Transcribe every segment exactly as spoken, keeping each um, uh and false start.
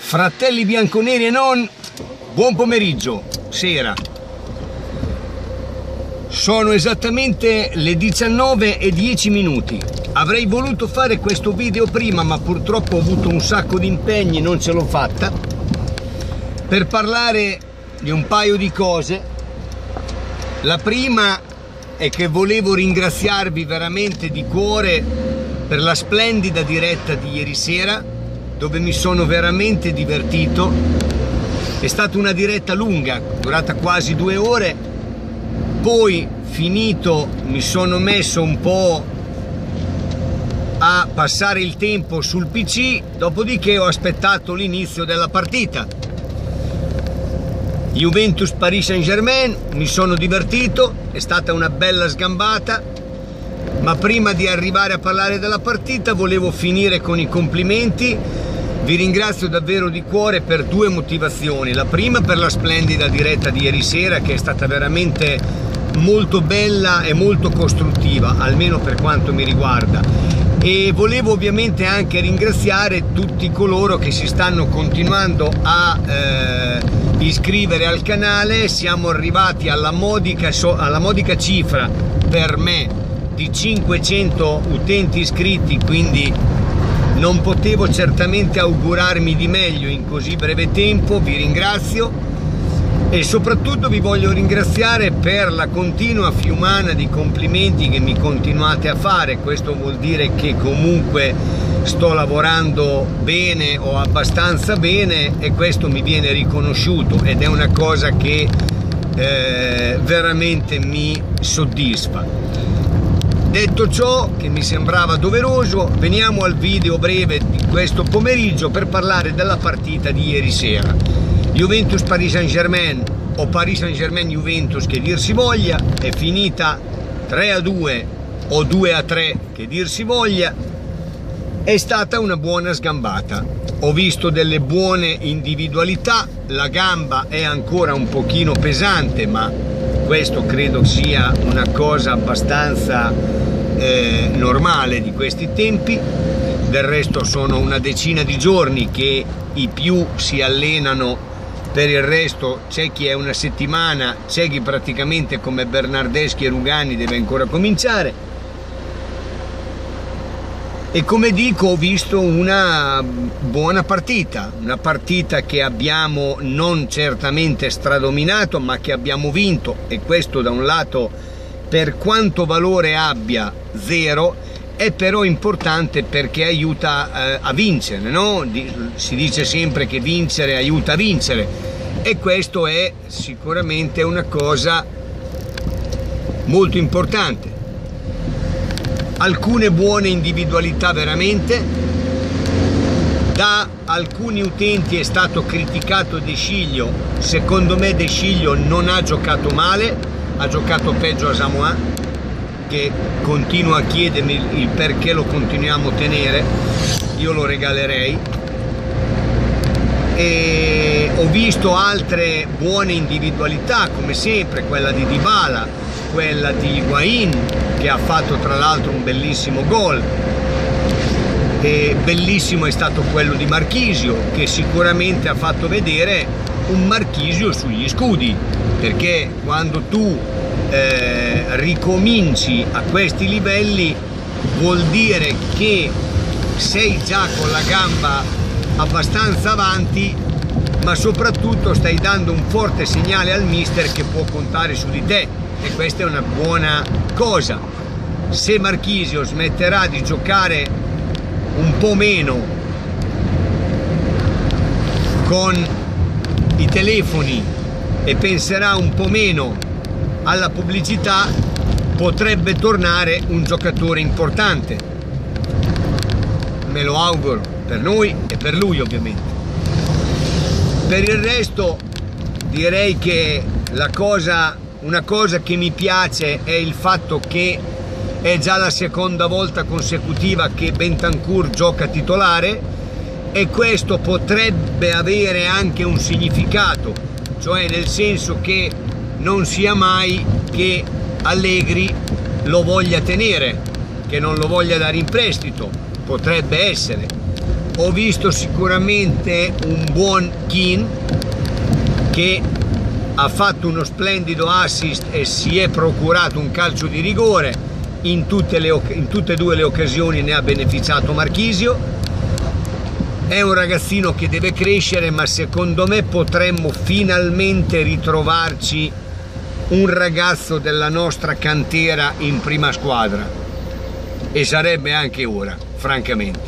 Fratelli bianconeri e non, buon pomeriggio, sera. Sono esattamente le diciannove e dieci minuti. Avrei voluto fare questo video prima, ma purtroppo ho avuto un sacco di impegni, non ce l'ho fatta, per parlare di un paio di cose. La prima è che volevo ringraziarvi veramente di cuore per la splendida diretta di ieri sera, dove mi sono veramente divertito. È stata una diretta lunga, durata quasi due ore. Poi, finito, mi sono messo un po' a passare il tempo sul P C, dopodiché ho aspettato l'inizio della partita. Juventus Paris Saint-Germain, mi sono divertito, è stata una bella sgambata, ma prima di arrivare a parlare della partita volevo finire con i complimenti. Vi ringrazio davvero di cuore per due motivazioni. La prima per la splendida diretta di ieri sera, che è stata veramente molto bella e molto costruttiva, almeno per quanto mi riguarda. E volevo ovviamente anche ringraziare tutti coloro che si stanno continuando a eh, iscrivere al canale. Siamo arrivati alla modica, alla modica cifra per me di cinquecento utenti iscritti, quindi non potevo certamente augurarmi di meglio in così breve tempo. Vi ringrazio e soprattutto vi voglio ringraziare per la continua fiumana di complimenti che mi continuate a fare. Questo vuol dire che comunque sto lavorando bene o abbastanza bene, e questo mi viene riconosciuto ed è una cosa che eh, veramente mi soddisfa. Detto ciò, che mi sembrava doveroso, veniamo al video breve di questo pomeriggio per parlare della partita di ieri sera. Juventus Paris Saint-Germain, o Paris Saint-Germain Juventus che dir si voglia, è finita tre a due o due a tre che dir si voglia. È stata una buona sgambata. Ho visto delle buone individualità, la gamba è ancora un pochino pesante, ma questo credo sia una cosa abbastanza eh, normale di questi tempi. Del resto sono una decina di giorni che i più si allenano, per il resto c'è chi è una settimana, c'è chi praticamente come Bernardeschi e Rugani deve ancora cominciare. E come dico, ho visto una buona partita, una partita che abbiamo non certamente stradominato, ma che abbiamo vinto, e questo da un lato, per quanto valore abbia, zero, è però importante perché aiuta eh, a vincere, no? Si dice sempre che vincere aiuta a vincere, e questo è sicuramente una cosa molto importante. Alcune buone individualità veramente. Da alcuni utenti è stato criticato De Sciglio. Secondo me De Sciglio non ha giocato male, ha giocato peggio Asamoah, che continua a chiedermi il perché lo continuiamo a tenere. Io lo regalerei. E ho visto altre buone individualità, come sempre quella di Dybala, quella di Higuain, che ha fatto tra l'altro un bellissimo gol, e bellissimo è stato quello di Marchisio, che sicuramente ha fatto vedere un Marchisio sugli scudi, perché quando tu eh, ricominci a questi livelli vuol dire che sei già con la gamba abbastanza avanti, ma soprattutto stai dando un forte segnale al mister che può contare su di te, e questa è una buona cosa. Se Marchisio smetterà di giocare un po' meno con i telefoni e penserà un po' meno alla pubblicità, potrebbe tornare un giocatore importante. Me lo auguro per noi e per lui, ovviamente. Per il resto direi che la cosa Una cosa che mi piace è il fatto che è già la seconda volta consecutiva che Bentancur gioca titolare, e questo potrebbe avere anche un significato, cioè nel senso che non sia mai che Allegri lo voglia tenere, che non lo voglia dare in prestito, potrebbe essere. ho visto sicuramente un buon Keane che ha fatto uno splendido assist e si è procurato un calcio di rigore. In tutte, le, in tutte e due le occasioni ne ha beneficiato Marchisio. È un ragazzino che deve crescere, ma secondo me potremmo finalmente ritrovarci un ragazzo della nostra cantera in prima squadra, e sarebbe anche ora, francamente.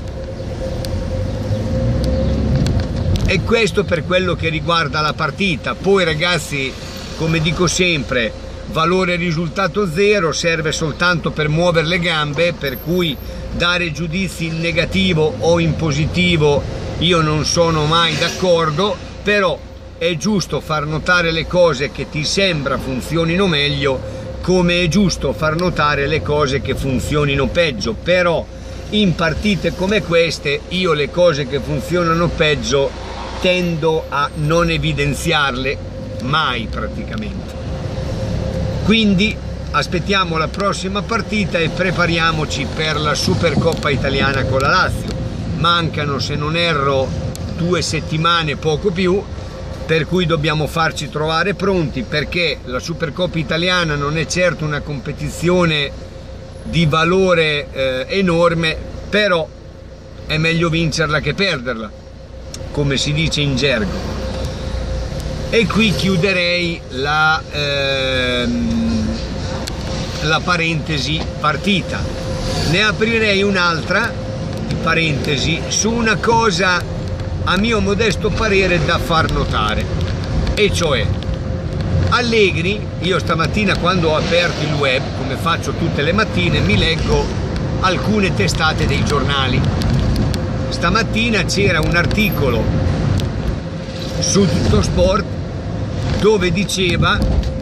E questo per quello che riguarda la partita. Poi ragazzi, come dico sempre, valore risultato zero, serve soltanto per muovere le gambe, per cui dare giudizi in negativo o in positivo io non sono mai d'accordo, però è giusto far notare le cose che ti sembra funzionino meglio, come è giusto far notare le cose che funzionino peggio. Però in partite come queste io le cose che funzionano peggio tendo a non evidenziarle mai praticamente. Quindi aspettiamo la prossima partita e prepariamoci per la Supercoppa italiana con la Lazio. Mancano, se non erro, due settimane, poco più, per cui dobbiamo farci trovare pronti, perché la Supercoppa italiana non è certo una competizione di valore eh, enorme, però è meglio vincerla che perderla, come si dice in gergo. E qui chiuderei la, ehm, la parentesi partita. Ne aprirei un'altra di parentesi su una cosa a mio modesto parere da far notare, e cioè Allegri. Io stamattina, quando ho aperto il web, come faccio tutte le mattine, mi leggo alcune testate dei giornali. Stamattina c'era un articolo su Tuttosport dove diceva: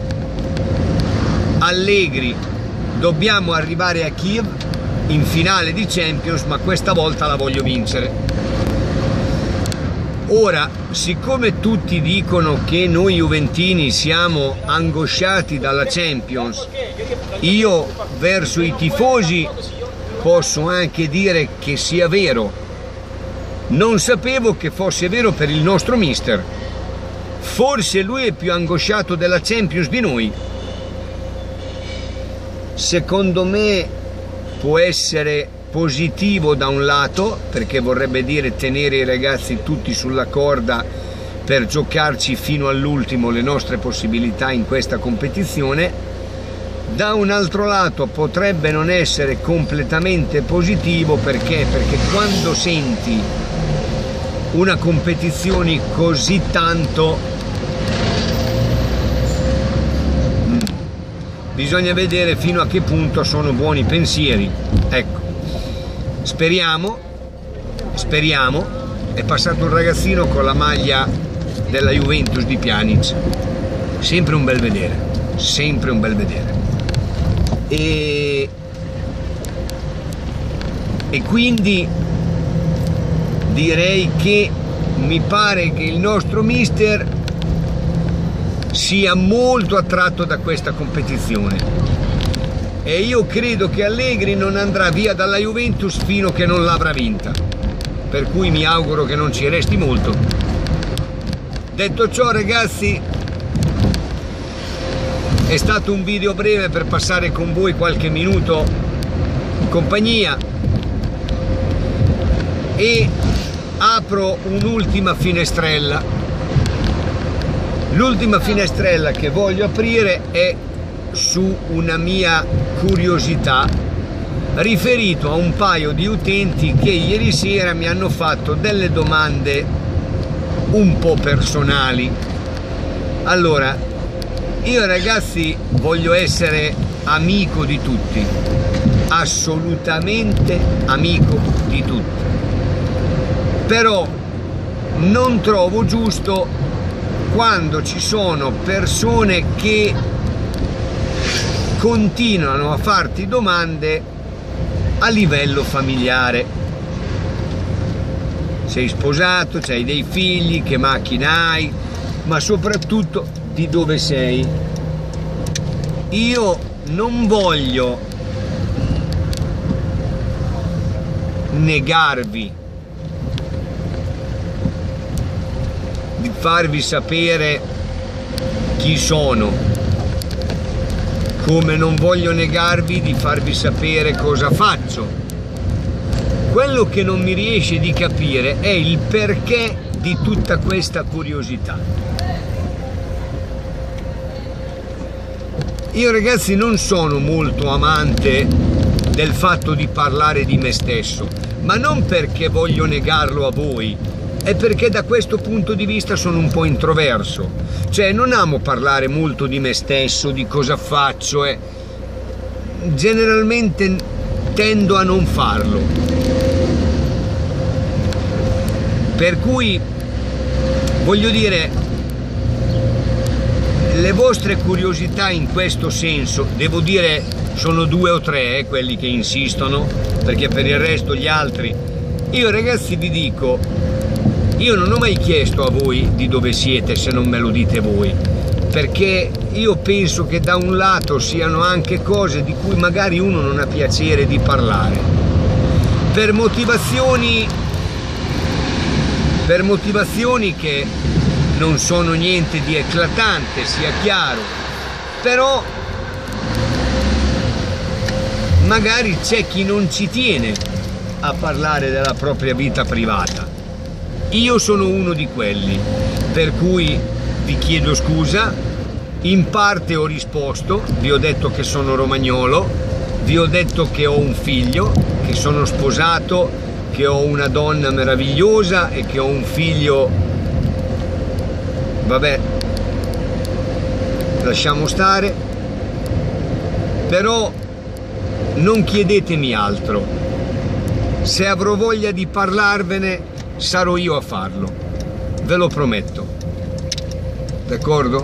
Allegri, dobbiamo arrivare a Kiev in finale di Champions, ma questa volta la voglio vincere. Ora, siccome tutti dicono che noi juventini siamo angosciati dalla Champions, io verso i tifosi posso anche dire che sia vero. Non sapevo che fosse vero per il nostro mister. Forse lui è più angosciato della Champions di noi. Secondo me può essere positivo da un lato, perché vorrebbe dire tenere i ragazzi tutti sulla corda per giocarci fino all'ultimo le nostre possibilità in questa competizione. Da un altro lato potrebbe non essere completamente positivo, perché perché quando senti una competizione così tanto, bisogna vedere fino a che punto sono buoni pensieri. Ecco, speriamo, speriamo. È passato un ragazzino con la maglia della Juventus di Pjanic, sempre un bel vedere, sempre un bel vedere. E, e quindi direi che mi pare che il nostro mister sia molto attratto da questa competizione, e io credo che Allegri non andrà via dalla Juventus fino a che non l'avrà vinta, per cui mi auguro che non ci resti molto. Detto ciò ragazzi, è stato un video breve per passare con voi qualche minuto in compagnia, e apro un'ultima finestrella. L'ultima finestrella che voglio aprire è su una mia curiosità, riferito a un paio di utenti che ieri sera mi hanno fatto delle domande un po' personali. Allora, io ragazzi voglio essere amico di tutti, assolutamente amico di tutti, però non trovo giusto quando ci sono persone che continuano a farti domande a livello familiare. Sei sposato, c'hai dei figli, che macchina hai, ma soprattutto di dove sei. Io non voglio negarvi di farvi sapere chi sono, come non voglio negarvi di farvi sapere cosa faccio. Quello che non mi riesce di capire è il perché di tutta questa curiosità. Io, ragazzi, non sono molto amante del fatto di parlare di me stesso, ma non perché voglio negarlo a voi, è perché da questo punto di vista sono un po' introverso, cioè non amo parlare molto di me stesso, di cosa faccio, e generalmente tendo a non farlo. Per cui voglio dire, le vostre curiosità in questo senso, devo dire, sono due o tre eh, quelli che insistono, perché per il resto gli altri, io, ragazzi, vi dico, io non ho mai chiesto a voi di dove siete se non me lo dite voi, perché io penso che da un lato siano anche cose di cui magari uno non ha piacere di parlare, per motivazioni, per motivazioni che non sono niente di eclatante, sia chiaro, però magari c'è chi non ci tiene a parlare della propria vita privata. Io sono uno di quelli, per cui vi chiedo scusa, in parte ho risposto, vi ho detto che sono romagnolo, vi ho detto che ho un figlio, che sono sposato, che ho una donna meravigliosa e che ho un figlio. Vabbè, lasciamo stare, però non chiedetemi altro. Se avrò voglia di parlarvene, sarò io a farlo, ve lo prometto. D'accordo?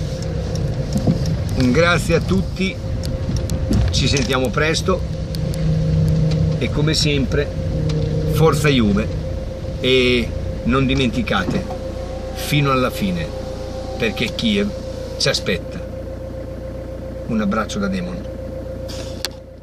Un grazie a tutti, ci sentiamo presto e come sempre, forza Juve, e non dimenticate, fino alla fine, perché Kiev ci aspetta. Un abbraccio da Demon.